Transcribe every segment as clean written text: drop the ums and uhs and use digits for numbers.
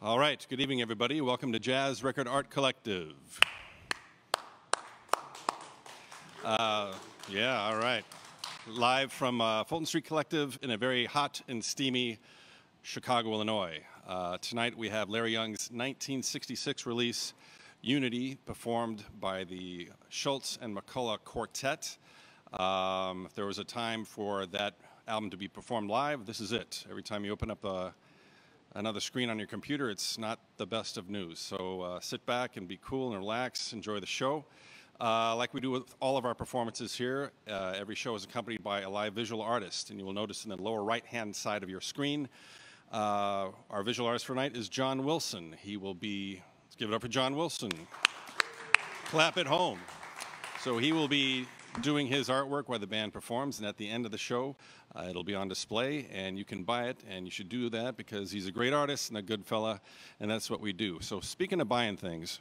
All right, good evening, everybody. Welcome to Jazz Record Art Collective. Yeah, all right. Live from Fulton Street Collective in a very hot and steamy Chicago, Illinois. Tonight we have Larry Young's 1966 release, Unity, performed by the Shultz and McCullough Quartet. If there was a time for that album to be performed live, this is it. Every time you open up another screen on your computer, it's not the best of news. So sit back and be cool and relax, enjoy the show. Like we do with all of our performances here, every show is accompanied by a live visual artist, and you will notice in the lower right-hand side of your screen, our visual artist for tonight is John Wilson. He will be, let's give it up for John Wilson. Clap at home. So he will be doing his artwork while the band performs, and at the end of the show, it'll be on display, and you can buy it, and you should do that because he's a great artist and a good fella, and that's what we do. So speaking of buying things,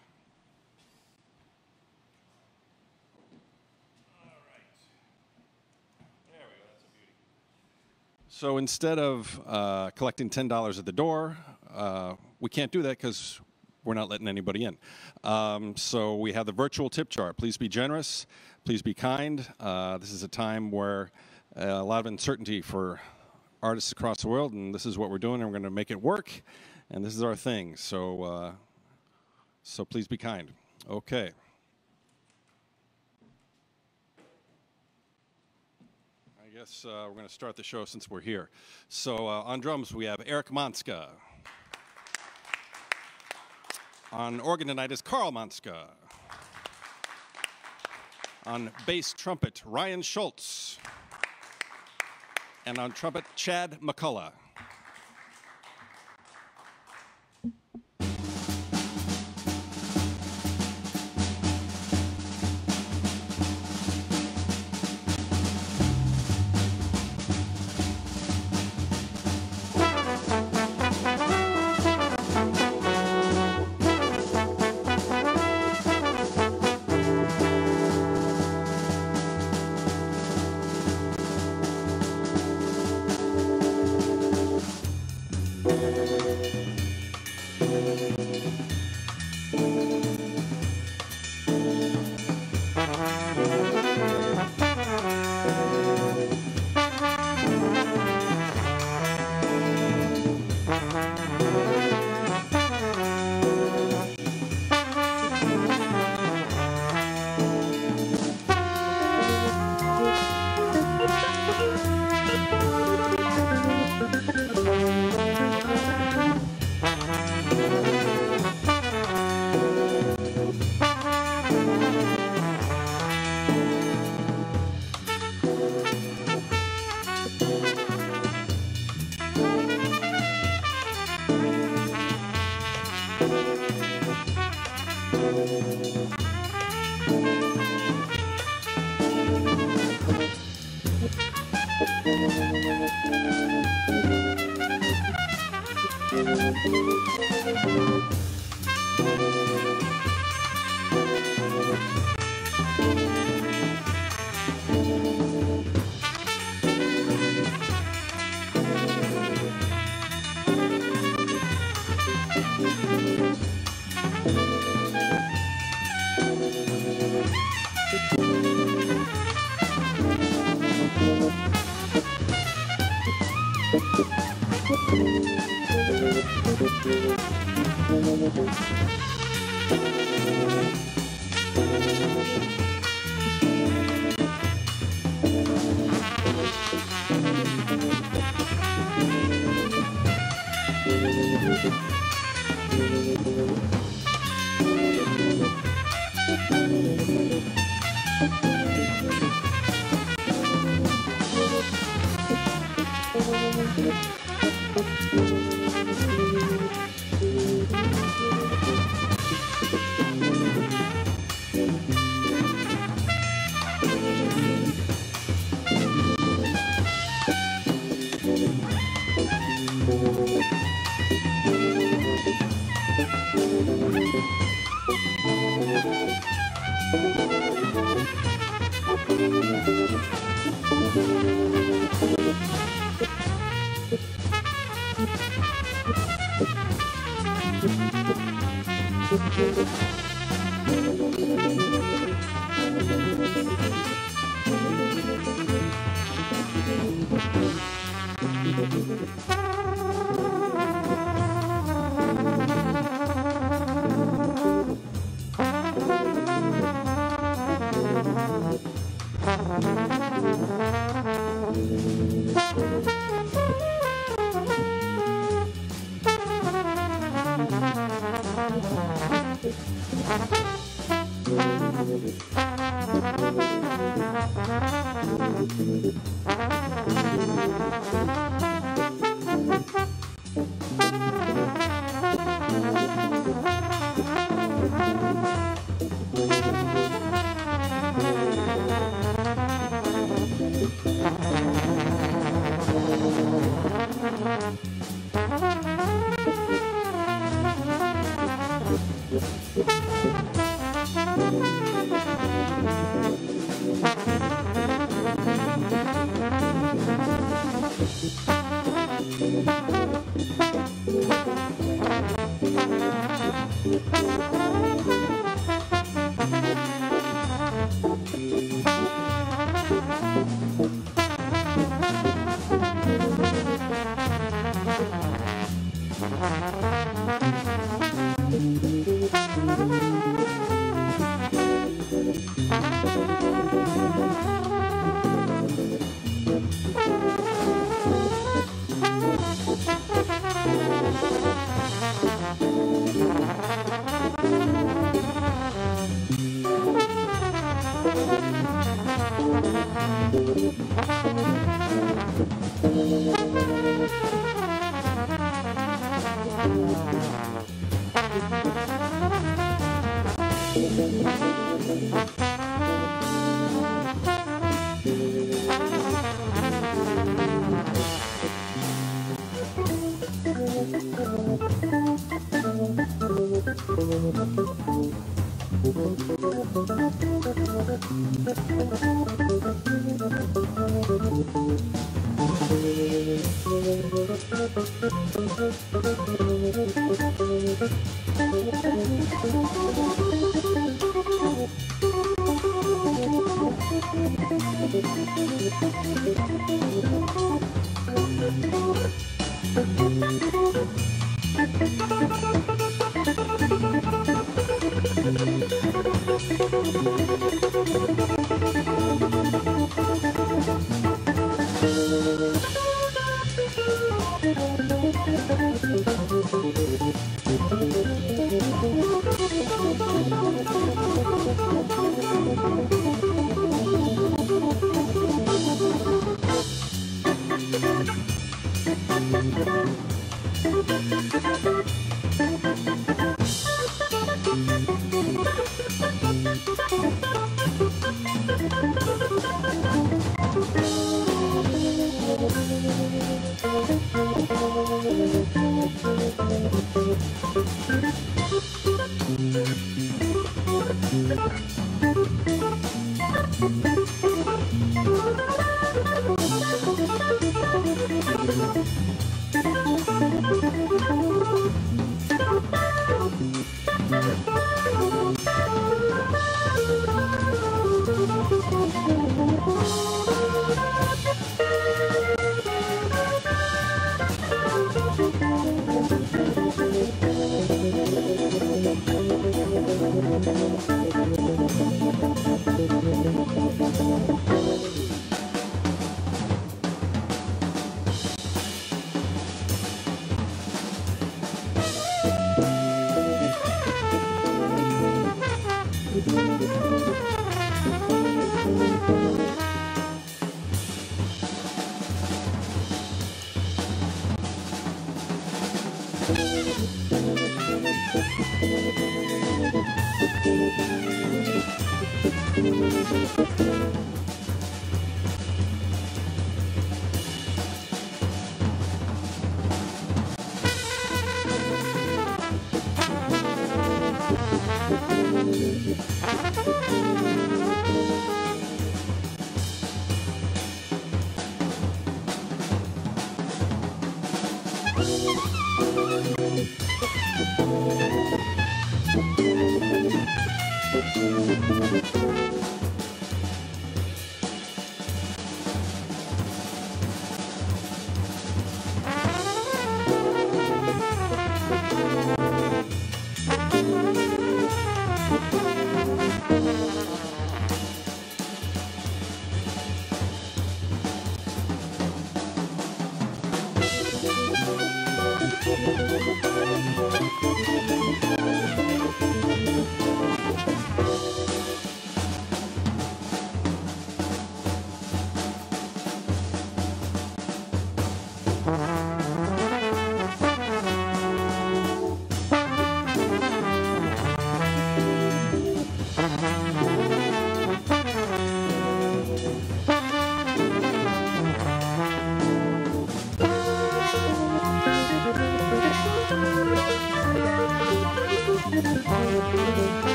all right. There we go, that's a beauty. So instead of collecting $10 at the door, we can't do that because we're not letting anybody in. So we have the virtual tip jar. Please be generous. Please be kind. This is a time where a lot of uncertainty for artists across the world, and this is what we're doing, and we're going to make it work, and this is our thing. So, so please be kind. Okay. I guess we're going to start the show since we're here. So on drums, we have Eric Montzka. On organ tonight is Karl Montzka. On bass trumpet, Ryan Shultz. And on trumpet, Chad McCullough.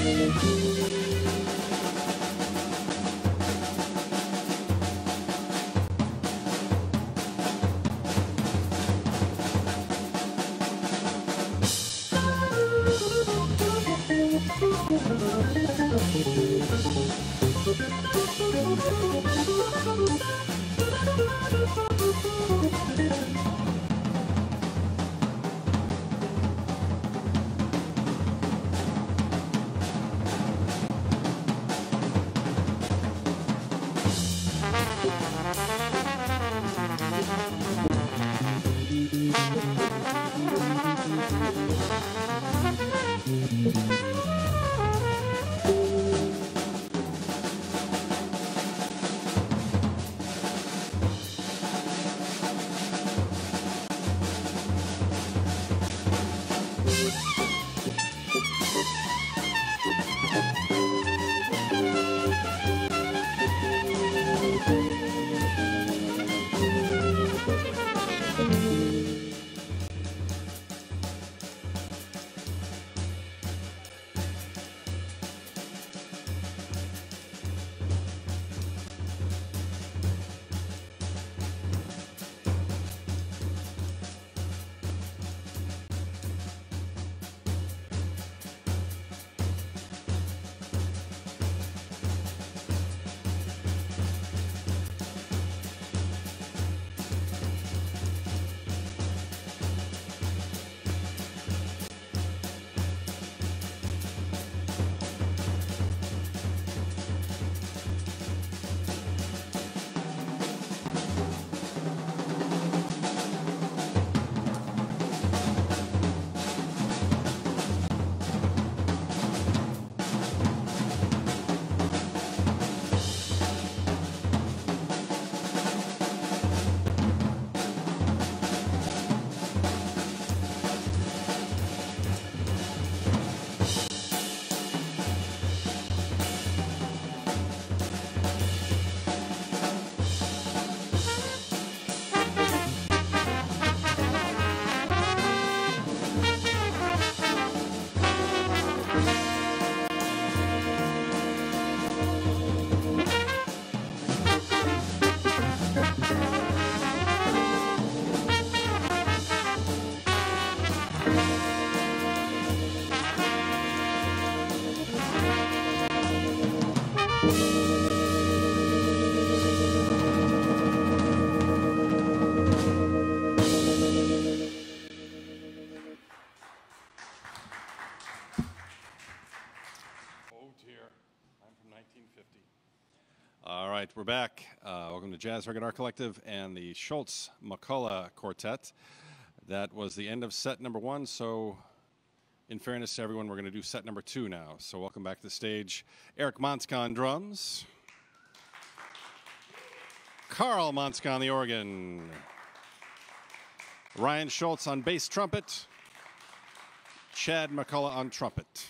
All right, we're back. Welcome to Jazz Reggae Art Collective and the Shultz McCullough Quartet. That was the end of set number one, so in fairness to everyone, we're going to do set number two now. So welcome back to the stage, Eric Montzka on drums, Karl Montzka on the organ, Ryan Shultz on bass trumpet, Chad McCullough on trumpet.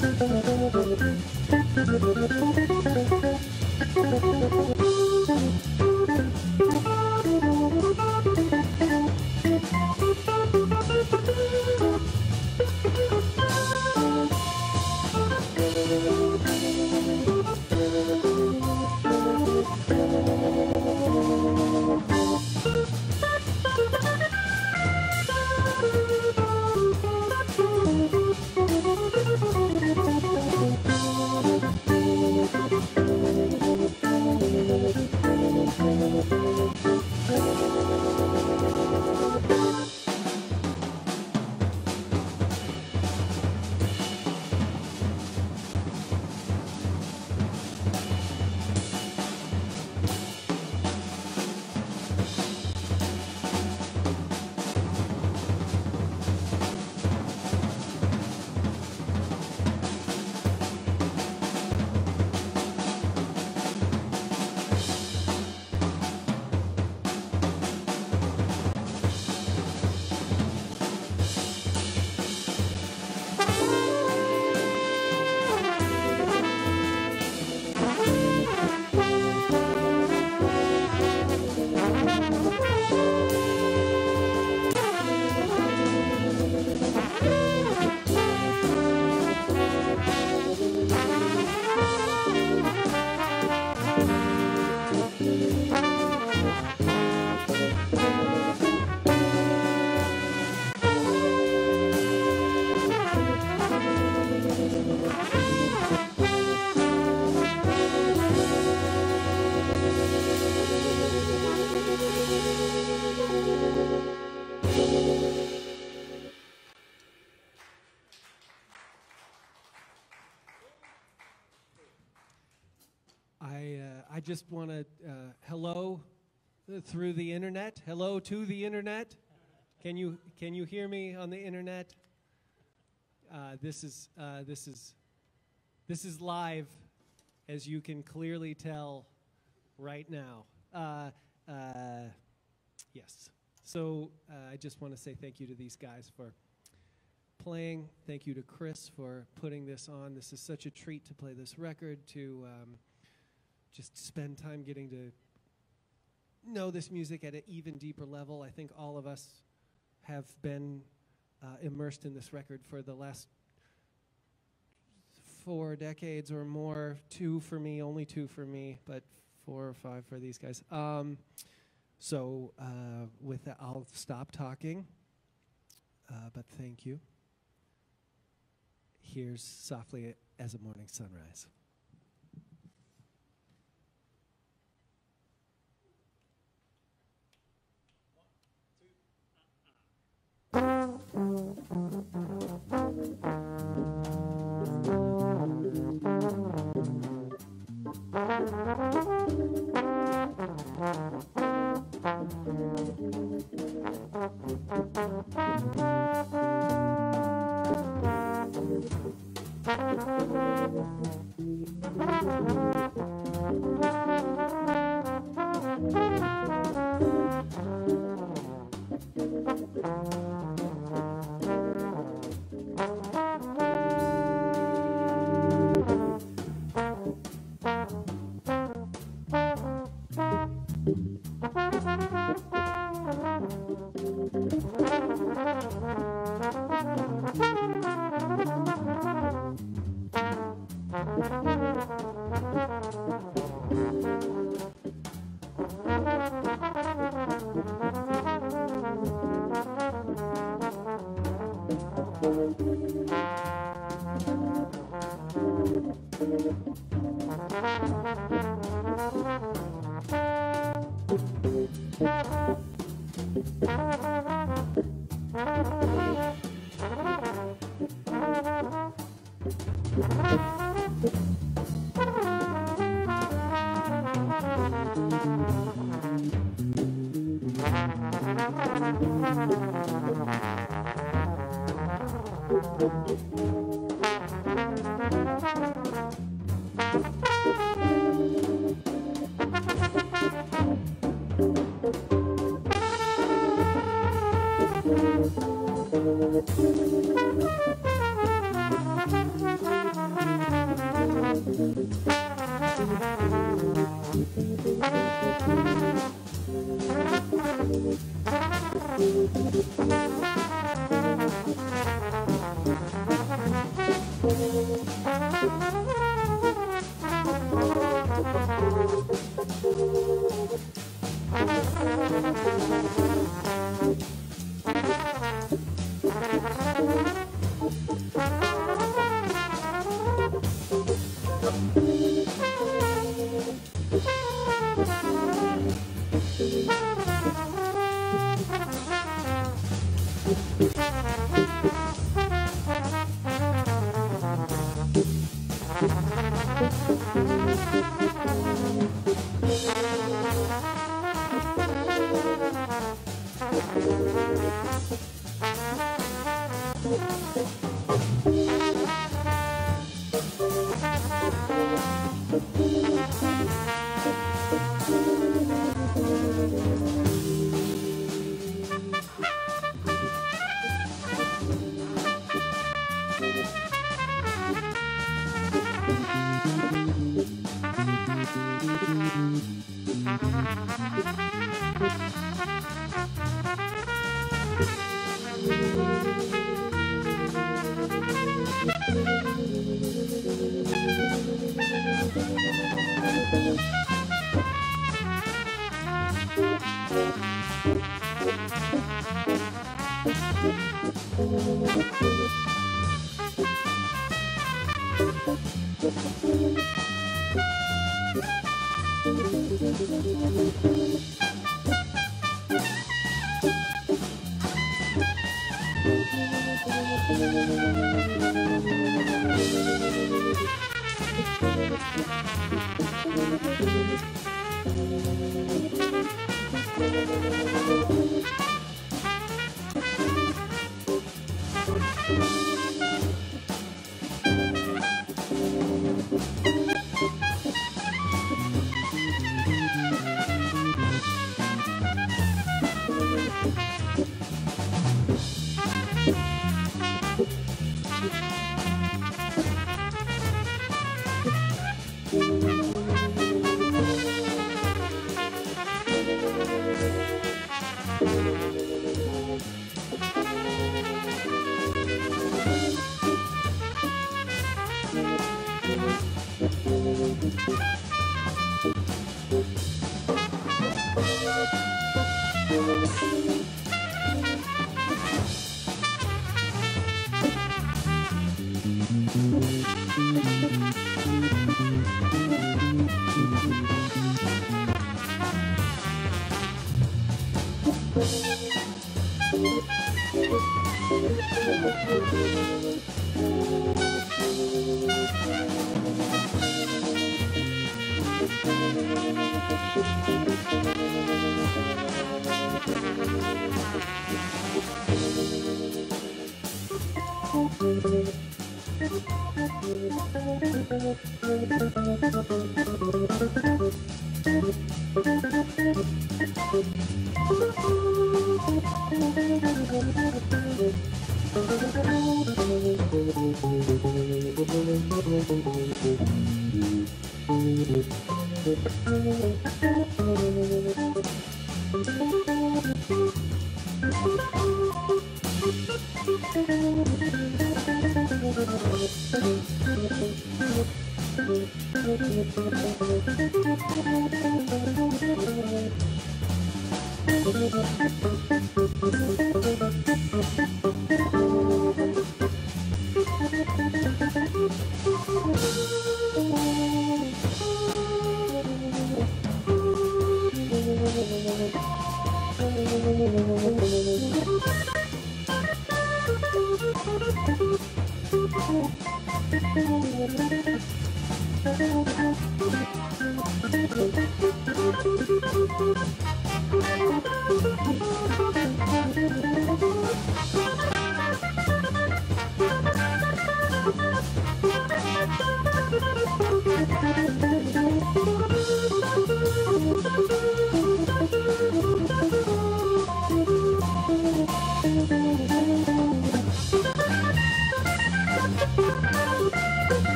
I just want to hello through the internet. Hello to the internet. Can you hear me on the internet? This is live, as you can clearly tell right now. Yes. So I just want to say thank you to these guys for playing. Thank you to Chris for putting this on. This is such a treat to play this record, to just spend time getting to know this music at an even deeper level. I think all of us have been immersed in this record for the last 4 decades or more. 2 for me, only 2 for me, but 4 or 5 for these guys. So with that, I'll stop talking, but thank you. Here's Softly as a Morning Sunrise.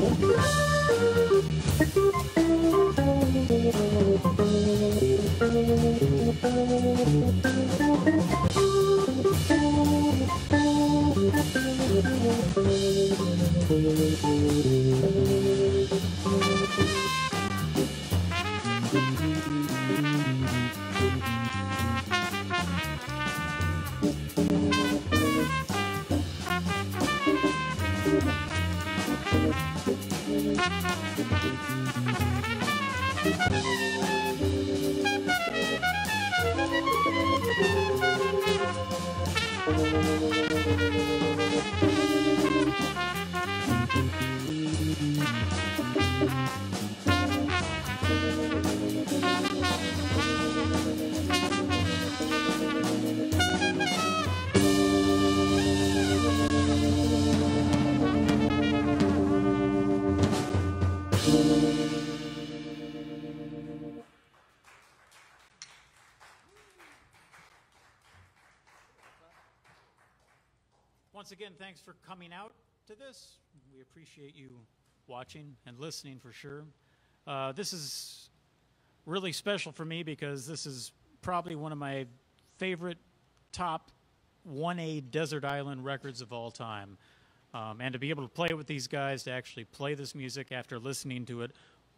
Once again, thanks for coming out to this. We appreciate you watching and listening for sure. This is really special for me because this is probably one of my favorite top 1A desert island records of all time. And to be able to play with these guys, to actually play this music after listening to it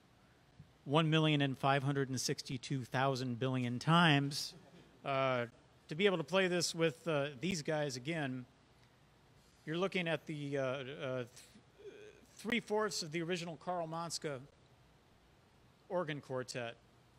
1,562,000 billion times, to be able to play this with these guys again, you're looking at the 3/4 of the original Karl Montzka organ quartet.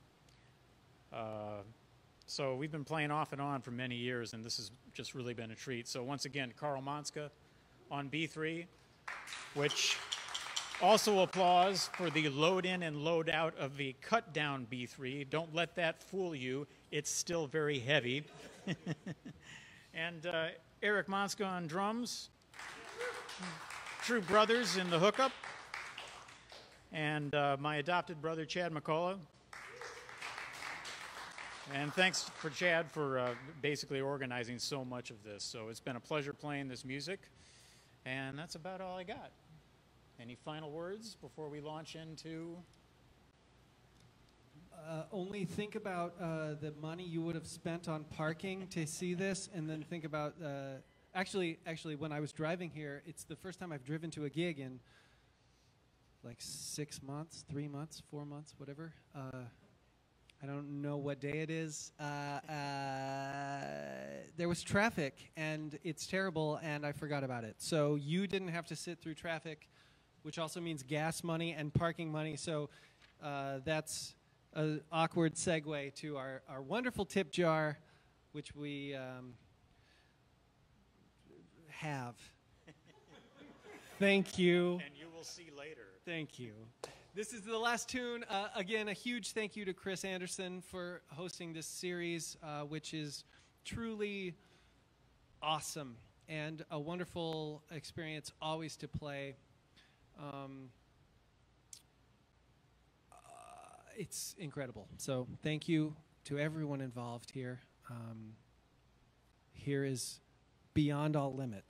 So we've been playing off and on for many years, and this has just really been a treat. So once again, Karl Montzka on B3, which also applause for the load in and load out of the cut down B3. Don't let that fool you. It's still very heavy. And Eric Montzka on drums. True brothers in the hookup. And my adopted brother, Chad McCullough. And thanks for Chad for basically organizing so much of this. So it's been a pleasure playing this music. And that's about all I got. Any final words before we launch into? Only think about the money you would have spent on parking to see this, and then think about actually, when I was driving here, it's the first time I've driven to a gig in like 6 months, 3 months, 4 months, whatever. I don't know what day it is. There was traffic, and it's terrible, and I forgot about it. So you didn't have to sit through traffic, which also means gas money and parking money. So that's an awkward segue to our wonderful tip jar, which we have. Thank you. And you will see later. Thank you. This is the last tune. Again, a huge thank you to Chris Anderson for hosting this series, which is truly awesome and a wonderful experience always to play. It's incredible. So thank you to everyone involved here. Here is Beyond All Limits.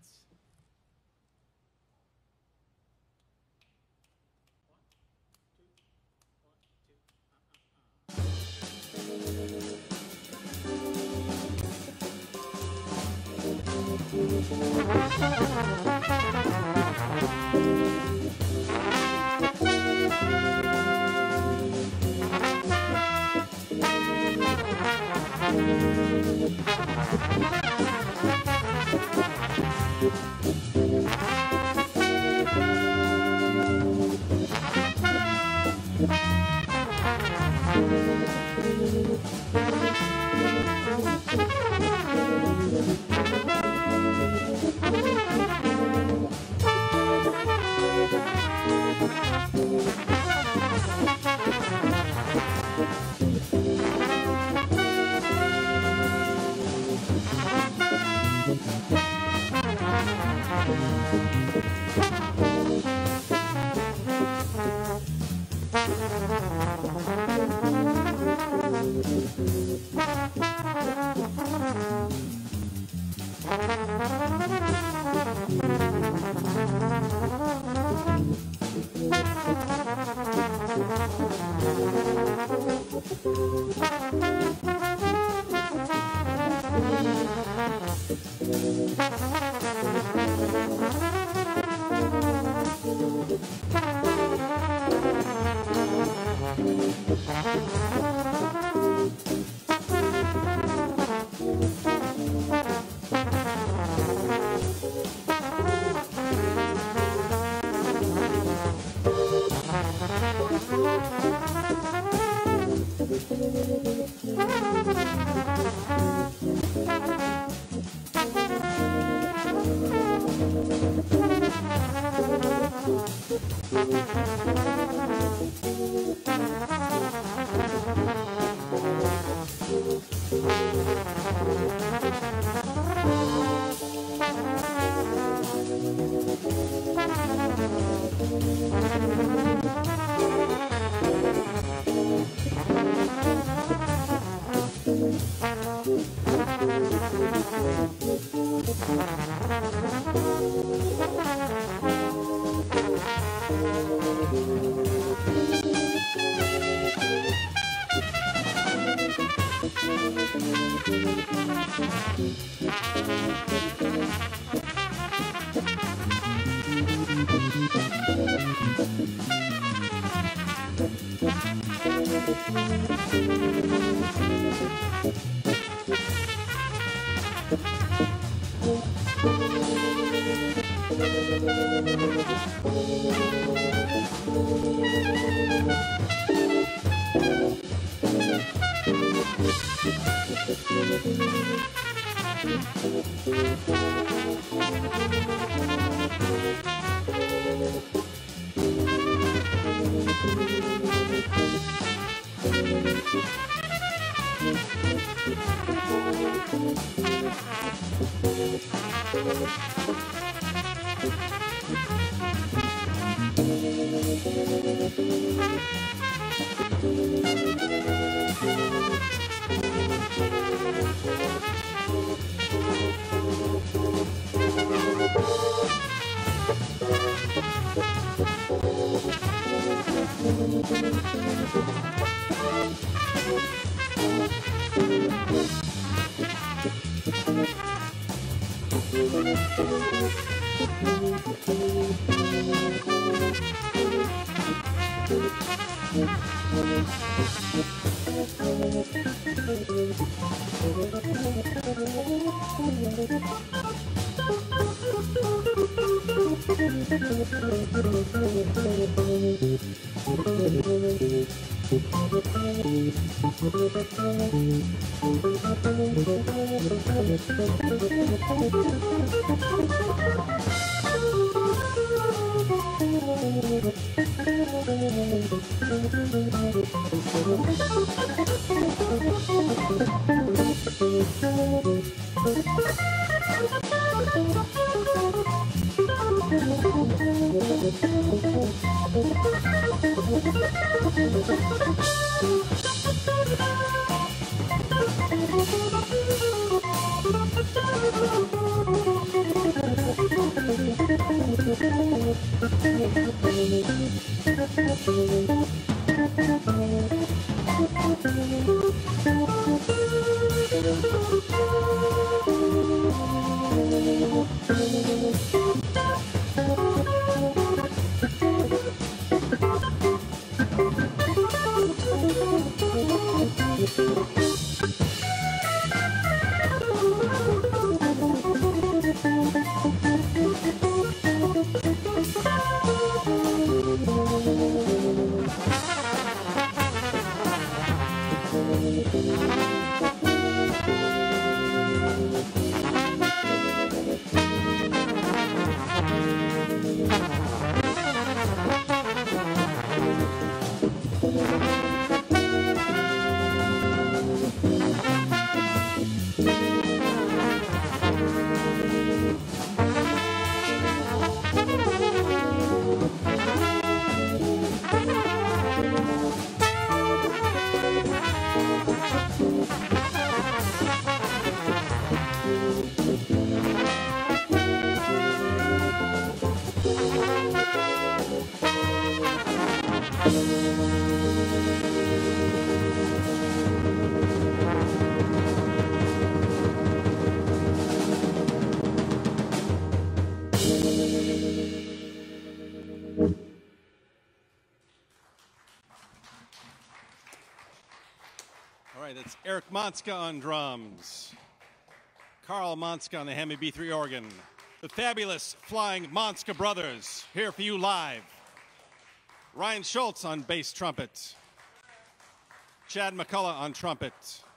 it's Eric Montzka on drums. Karl Montzka on the Hemi B3 organ. The fabulous Flying Montzka Brothers, here for you live. Ryan Shultz on bass trumpet. Chad McCullough on trumpet.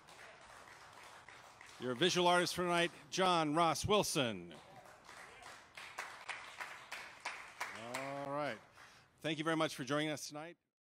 Your visual artist for tonight, John Ross Wilson. All right. Thank you very much for joining us tonight.